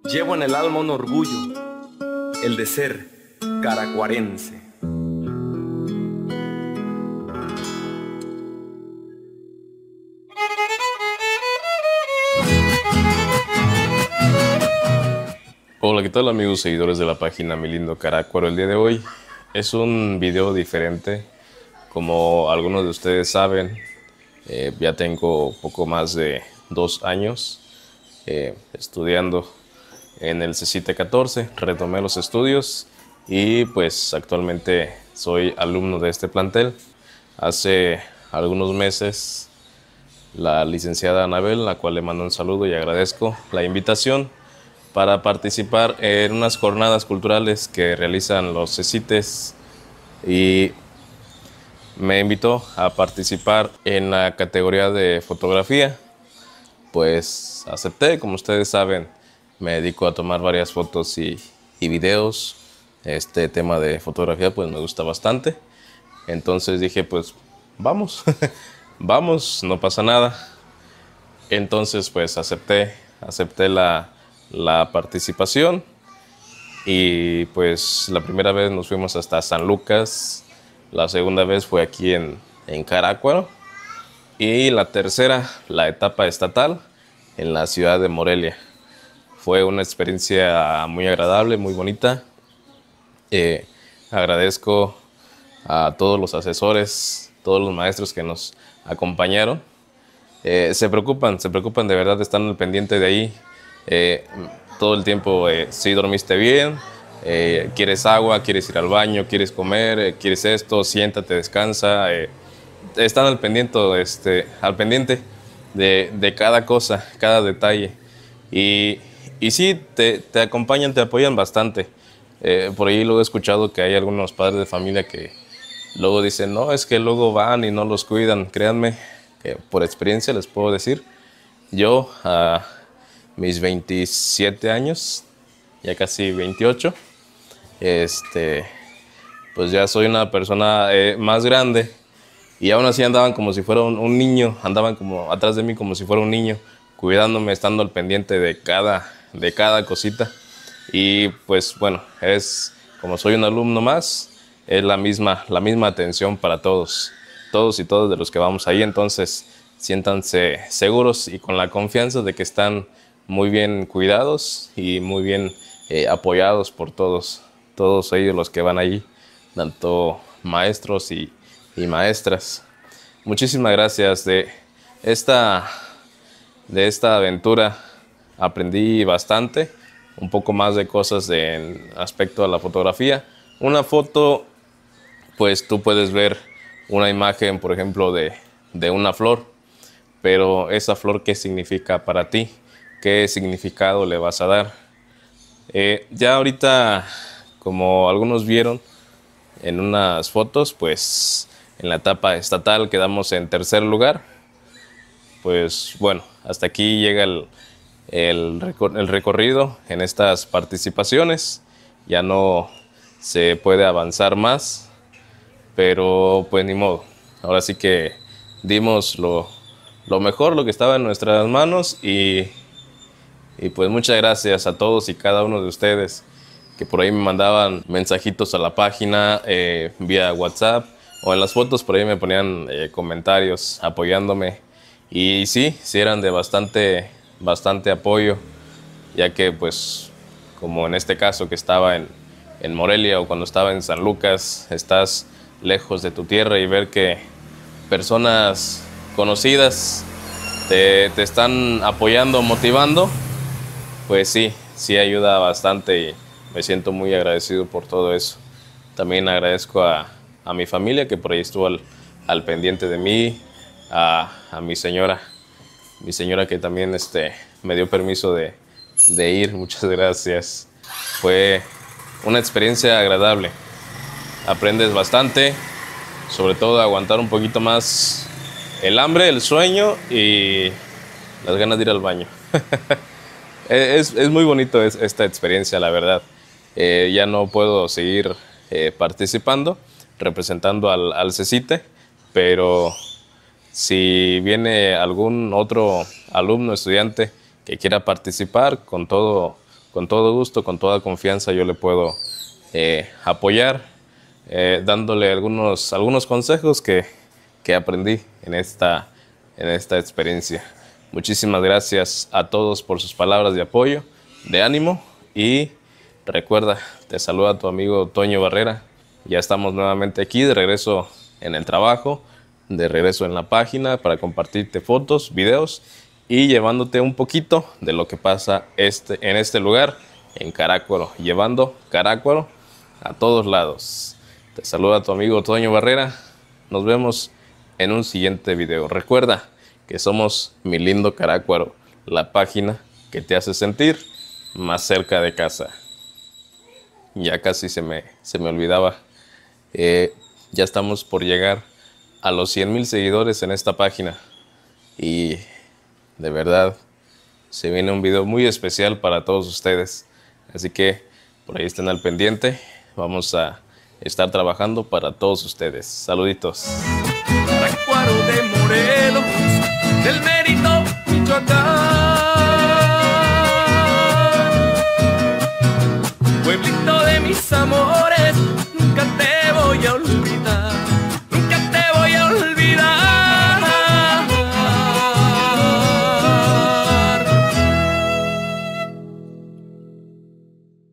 Llevo en el alma un orgullo, el de ser caracuarense. Hola, ¿qué tal amigos seguidores de la página Mi Lindo Carácuaro? El día de hoy es un video diferente. Como algunos de ustedes saben, ya tengo poco más de 2 años estudiando en el CECITE 14. Retomé los estudios y pues actualmente soy alumno de este plantel. Hace algunos meses la licenciada Anabel, la cual le mando un saludo y agradezco la invitación para participar en unas jornadas culturales que realizan los CECITES, y me invitó a participar en la categoría de fotografía. Pues acepté. Como ustedes saben, me dedico a tomar varias fotos y videos. Este tema de fotografía pues me gusta bastante. Entonces dije, pues vamos, vamos, no pasa nada. Entonces pues acepté la participación, y pues la primera vez nos fuimos hasta San Lucas, la segunda vez fue aquí en Carácuaro, y la tercera, la etapa estatal, en la ciudad de Morelia. Fue una experiencia muy agradable, muy bonita. Agradezco a todos los asesores, todos los maestros que nos acompañaron. Se preocupan de verdad, están al pendiente de ahí todo el tiempo. Si dormiste bien, quieres agua, quieres ir al baño, quieres comer, quieres esto, siéntate, descansa. Están al pendiente de cada cosa, cada detalle. Y sí, te acompañan, te apoyan bastante. Por ahí luego he escuchado que hay algunos padres de familia que luego dicen, no, es que luego van y no los cuidan. Créanme, que por experiencia les puedo decir, yo a mis 27 años, ya casi 28, pues ya soy una persona más grande, y aún así andaban como si fuera un niño, andaban como atrás de mí como si fuera un niño, cuidándome, estando al pendiente de cada cosita. Y pues bueno, como soy un alumno más, es la misma atención para todos y todas de los que vamos ahí. Entonces siéntanse seguros y con la confianza de que están muy bien cuidados y muy bien apoyados por todos ellos los que van allí, tanto maestros y maestras. Muchísimas gracias. Esta, de esta aventura aprendí bastante, un poco más de cosas en aspecto a la fotografía. Una foto, pues tú puedes ver una imagen, por ejemplo, de una flor, pero esa flor, ¿qué significa para ti? ¿Qué significado le vas a dar? Ya ahorita, como algunos vieron en unas fotos, pues en la etapa estatal quedamos en tercer lugar. Pues bueno, hasta aquí llega el recorrido en estas participaciones. Ya no se puede avanzar más, pero pues ni modo. Ahora sí que dimos lo mejor, lo que estaba en nuestras manos, y pues muchas gracias a todos y cada uno de ustedes que por ahí me mandaban mensajitos a la página vía WhatsApp, o en las fotos por ahí me ponían comentarios apoyándome. Y sí eran de bastante apoyo, ya que pues como en este caso que estaba en Morelia, o cuando estaba en San Lucas, estás lejos de tu tierra, y ver que personas conocidas te están apoyando, motivando, pues sí ayuda bastante, y me siento muy agradecido por todo eso. También agradezco a mi familia, que por ahí estuvo al pendiente de mí, a mi señora que también me dio permiso de ir. Muchas gracias. Fue una experiencia agradable. Aprendes bastante, sobre todo a aguantar un poquito más el hambre, el sueño y las ganas de ir al baño. Es muy bonito esta experiencia, la verdad. Ya no puedo seguir participando, representando al CECITE, pero si viene algún otro alumno, estudiante que quiera participar, con todo con todo gusto, con toda confianza yo le puedo apoyar, dándole algunos consejos que aprendí en esta experiencia. Muchísimas gracias a todos por sus palabras de apoyo, de ánimo, y recuerda, te saluda tu amigo Toño Barrera. Ya estamos nuevamente aquí, de regreso en el trabajo, de regreso en la página para compartirte fotos, videos y llevándote un poquito de lo que pasa en este lugar, en Carácuaro, llevando Carácuaro a todos lados. Te saluda tu amigo Toño Barrera. Nos vemos en un siguiente video. Recuerda que somos Mi Lindo Carácuaro, la página que te hace sentir más cerca de casa. Ya casi se me olvidaba. Ya estamos por llegar a los 100,000 seguidores en esta página. Y de verdad, se viene un video muy especial para todos ustedes. Así que por ahí estén al pendiente. Vamos a estar trabajando para todos ustedes. Saluditos. Carácuaro de Morelos, del Mérito, Michoacán. Pueblito de mis amores, nunca te